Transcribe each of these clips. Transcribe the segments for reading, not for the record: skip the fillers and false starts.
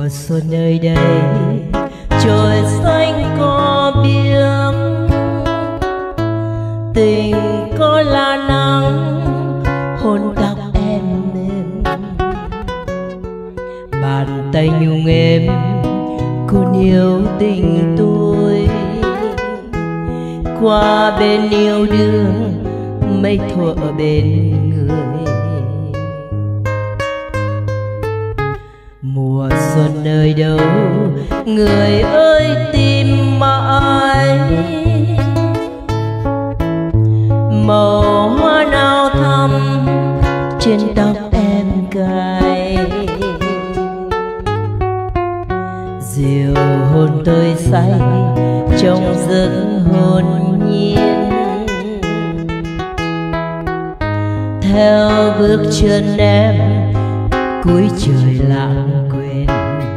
Mùa xuân nơi đây trời xanh có biếc, tình có là nắng hôn tóc em mềm, bàn tay nhung êm cuốn yêu tình tôi. Qua bên yêu đương mây thuở bên người, mùa xuân nơi đâu người ơi tìm mãi. Màu hoa nào thắm trên tóc em cài, diều hôn tôi say trong giấc hồn nhiên. Theo bước chân em cuối trời lãng quên,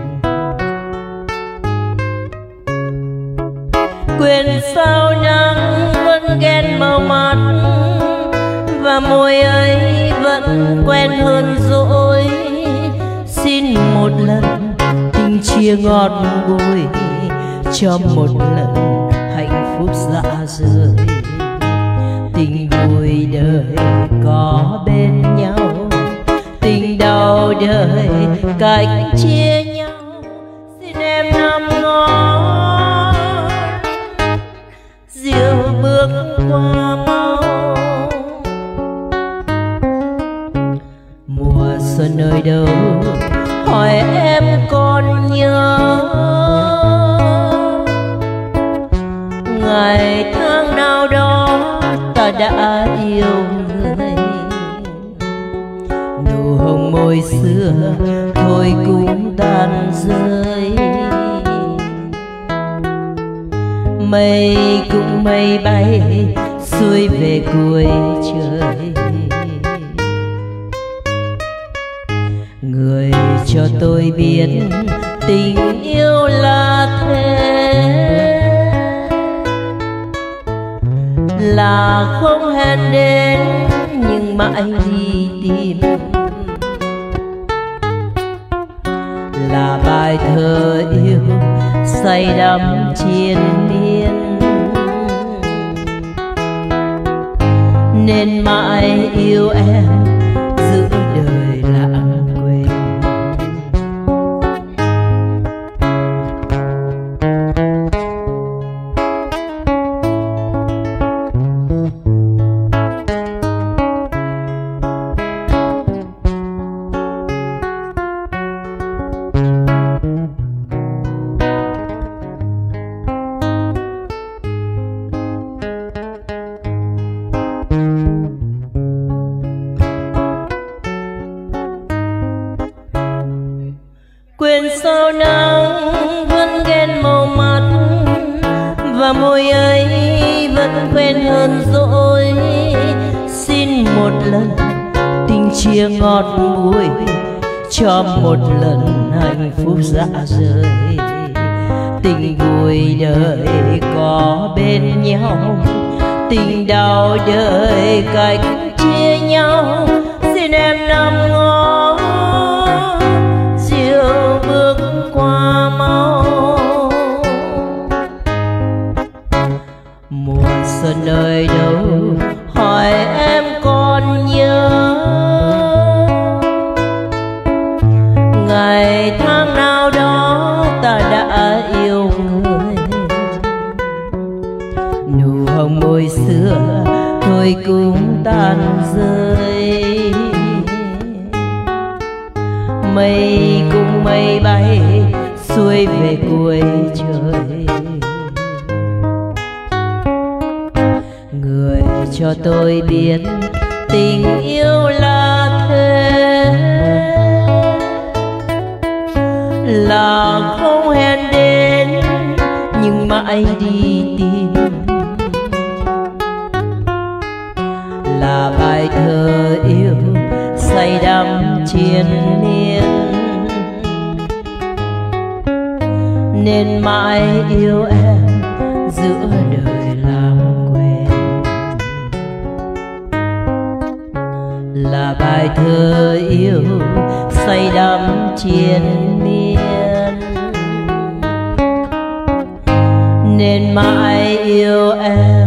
quên sao nắng vẫn ghen màu mắt, và môi ấy vẫn quen hơn dỗi. Xin một lần tình chia ngọt bùi, cho một lần hạnh phúc dã rời. Tình vui đời có bên nhau, tình đau đời cách chia nhau. Xin em nằm ngó diều bước qua mau. Mùa xuân nơi đâu hỏi em còn nhớ, ngày tháng nào đó ta đã yêu người. Nụ hồng môi xưa thôi cũng tan rơi, mây cũng mây bay xuôi về cuối trời. Người cho tôi biết tình yêu là thế, là không hẹn đến nhưng mãi đi tìm, là bài thơ yêu say đắm triền miên, nên mãi yêu em giữa đời lãng quên. Quên sao nắng vẫn ghen màu mắt, và môi ấy vẫn quen hơn dỗi. Xin một lần tình chia ngọt bùi, cho một lần hạnh phúc dã rời. Tình vui đời có bên nhau, tình đau đời cách chia nhau. Xin em nằm ngó diều bước qua mau. Mùa xuân nơi đâu hỏi em còn nhớ, ngày tháng nào đó ta đã yêu người. Nụ hồng môi xưa thôi cũng tan rơi, mây cũng mây bay xuôi về cuối trời. Người cho tôi biết tình yêu là thế, là không hẹn đến nhưng mãi đi tìm, là bài thơ yêu say đắm triền miên, nên mãi yêu em giữa đời lãng quên. Là bài thơ yêu say đắm triền miên, nên mãi yêu em.